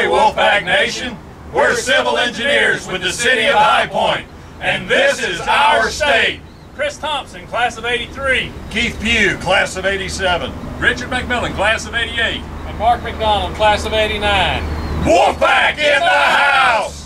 Hey, Wolfpack Nation, we're civil engineers with the city of High Point, and this is our state. Chris Thompson, class of '83. Keith Pugh, class of '87. Richard McMillan, class of '88. And Mark McDonald, class of '89. Wolfpack in the house!